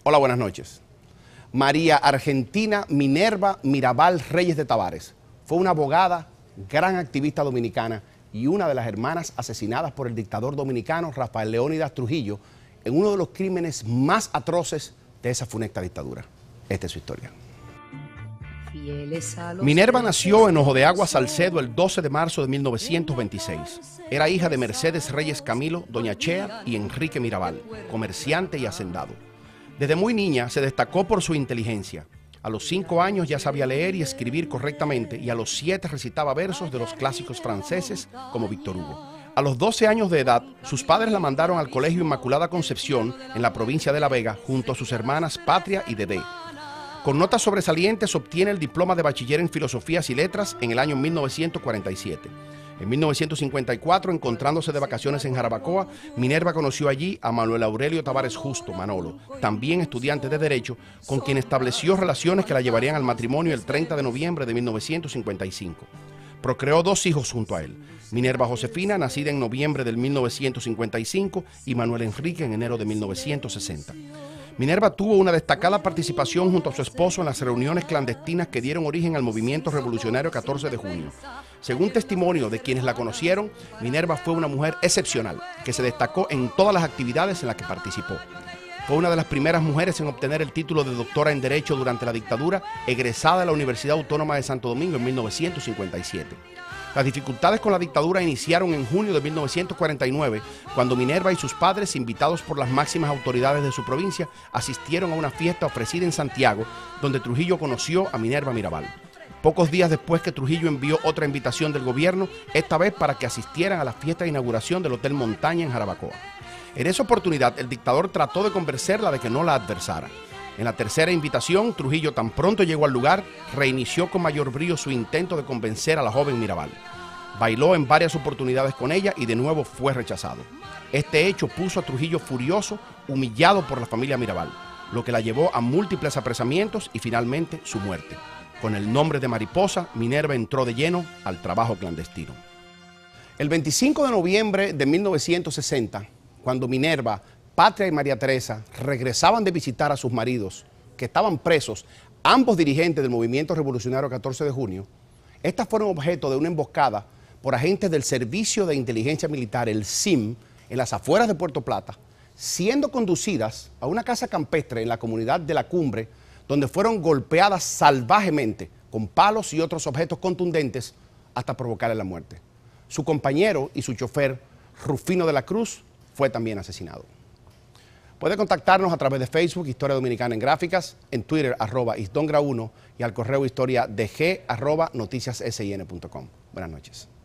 Hola, buenas noches. María Argentina Minerva Mirabal Reyes de Tavares fue una abogada, gran activista dominicana y una de las hermanas asesinadas por el dictador dominicano Rafael Leónidas Trujillo en uno de los crímenes más atroces de esa funesta dictadura. Esta es su historia. Minerva nació en Ojo de Agua, Salcedo, el 12 de marzo de 1926. Era hija de Mercedes Reyes Camilo, doña Chea y Enrique Mirabal, comerciante y hacendado. Desde muy niña se destacó por su inteligencia. A los 5 años ya sabía leer y escribir correctamente y a los 7 recitaba versos de los clásicos franceses como Víctor Hugo. A los 12 años de edad, sus padres la mandaron al Colegio Inmaculada Concepción en la provincia de La Vega junto a sus hermanas Patria y Dedé. Con notas sobresalientes obtiene el diploma de bachiller en Filosofías y Letras en el año 1947. En 1954, encontrándose de vacaciones en Jarabacoa, Minerva conoció allí a Manuel Aurelio Tavares Justo, Manolo, también estudiante de Derecho, con quien estableció relaciones que la llevarían al matrimonio el 30 de noviembre de 1955. Procreó 2 hijos junto a él, Minerva Josefina, nacida en noviembre del 1955, y Manuel Enrique en enero de 1960. Minerva tuvo una destacada participación junto a su esposo en las reuniones clandestinas que dieron origen al movimiento revolucionario 14 de junio. Según testimonio de quienes la conocieron, Minerva fue una mujer excepcional, que se destacó en todas las actividades en las que participó. Fue una de las primeras mujeres en obtener el título de doctora en Derecho durante la dictadura, egresada de la Universidad Autónoma de Santo Domingo en 1957. Las dificultades con la dictadura iniciaron en junio de 1949, cuando Minerva y sus padres, invitados por las máximas autoridades de su provincia, asistieron a una fiesta ofrecida en Santiago, donde Trujillo conoció a Minerva Mirabal. Pocos días después que Trujillo envió otra invitación del gobierno, esta vez para que asistieran a la fiesta de inauguración del Hotel Montaña en Jarabacoa. En esa oportunidad, el dictador trató de convencerla de que no la adversara. En la tercera invitación, Trujillo tan pronto llegó al lugar, reinició con mayor brío su intento de convencer a la joven Mirabal. Bailó en varias oportunidades con ella y de nuevo fue rechazado. Este hecho puso a Trujillo furioso, humillado por la familia Mirabal, lo que la llevó a múltiples apresamientos y finalmente su muerte. Con el nombre de Mariposa, Minerva entró de lleno al trabajo clandestino. El 25 de noviembre de 1960, cuando Minerva, Patria y María Teresa regresaban de visitar a sus maridos, que estaban presos, ambos dirigentes del movimiento revolucionario 14 de junio, estas fueron objeto de una emboscada por agentes del Servicio de Inteligencia Militar, el SIM, en las afueras de Puerto Plata, siendo conducidas a una casa campestre en la comunidad de La Cumbre, donde fueron golpeadas salvajemente con palos y otros objetos contundentes hasta provocarle la muerte. Su compañero y su chofer, Rufino de la Cruz, fue también asesinado. Puede contactarnos a través de Facebook, Historia Dominicana en Gráficas, en Twitter, @isdongra1 y al correo historiadg@noticiassin.com. Buenas noches.